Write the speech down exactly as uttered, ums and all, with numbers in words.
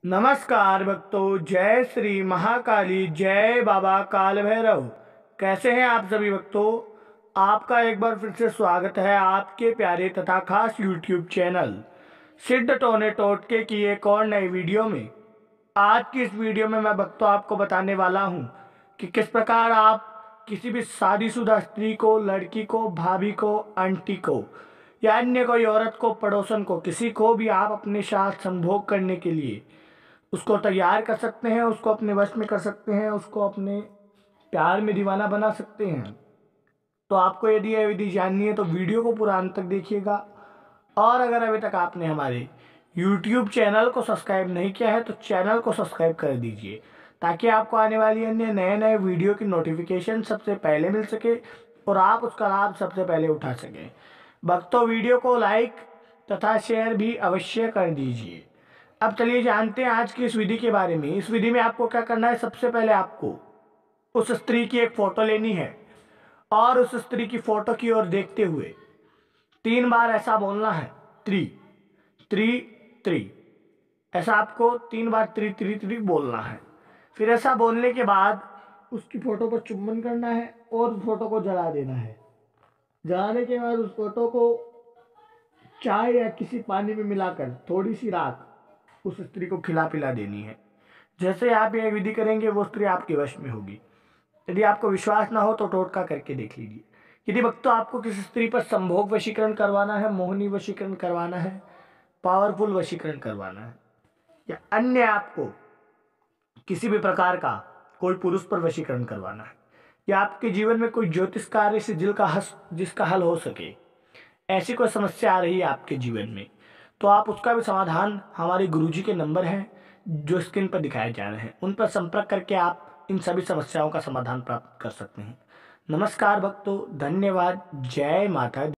नमस्कार भक्तों, जय श्री महाकाली, जय बाबा काल भैरव। कैसे हैं आप सभी भक्तों? आपका एक बार फिर से स्वागत है आपके प्यारे तथा खास यूट्यूब चैनल सिद्ध टोने टोटके की एक और नई वीडियो में। आज की इस वीडियो में मैं भक्तों आपको बताने वाला हूं कि किस प्रकार आप किसी भी शादीशुदा स्त्री को, लड़की को, भाभी को, आंटी को या अन्य कोई औरत को, पड़ोसन को, किसी को भी आप अपने साथ संभोग करने के लिए उसको तैयार कर सकते हैं, उसको अपने वश में कर सकते हैं, उसको अपने प्यार में दीवाना बना सकते हैं। तो आपको यदि यह विधि जाननी है तो वीडियो को पूरा अंत तक देखिएगा। और अगर अभी तक आपने हमारे यूट्यूब चैनल को सब्सक्राइब नहीं किया है तो चैनल को सब्सक्राइब कर दीजिए, ताकि आपको आने वाली अन्य नए नए वीडियो की नोटिफिकेशन सबसे पहले मिल सके और आप उसका लाभ सबसे पहले उठा सकें। भक्तों, वीडियो को लाइक तथा शेयर भी अवश्य कर दीजिए। अब चलिए जानते हैं आज की इस विधि के बारे में। इस विधि में आपको क्या करना है, सबसे पहले आपको उस स्त्री की एक फोटो लेनी है और उस स्त्री की फोटो की ओर देखते हुए तीन बार ऐसा बोलना है, त्रि त्रि त्रि। ऐसा आपको तीन बार त्रि त्रि त्रि बोलना है। फिर ऐसा बोलने के बाद उसकी फोटो पर चुम्बन करना है और उस फोटो को जला देना है। जलाने के बाद उस फोटो को चाय या किसी पानी में मिलाकर थोड़ी सी राख उस स्त्री को खिला पिला देनी है। जैसे आप यह विधि करेंगे वो स्त्री आपके वश में होगी। यदि आपको विश्वास ना हो तो टोटका करके देख लीजिए। यदि भक्तों आपको किसी स्त्री पर संभोग वशीकरण करवाना है, मोहिनी वशीकरण करवाना है, पावरफुल वशीकरण करवाना है, या अन्य आपको किसी भी प्रकार का कोई पुरुष पर वशीकरण करवाना है, या आपके जीवन में कोई ज्योतिष कार्य से जिल का हस जिसका हल हो सके, ऐसी कोई समस्या आ रही है आपके जीवन में, तो आप उसका भी समाधान हमारे गुरुजी के नंबर हैं जो स्क्रीन पर दिखाए जा रहे हैं, उन पर संपर्क करके आप इन सभी समस्याओं का समाधान प्राप्त कर सकते हैं। नमस्कार भक्तों, धन्यवाद, जय माता दी।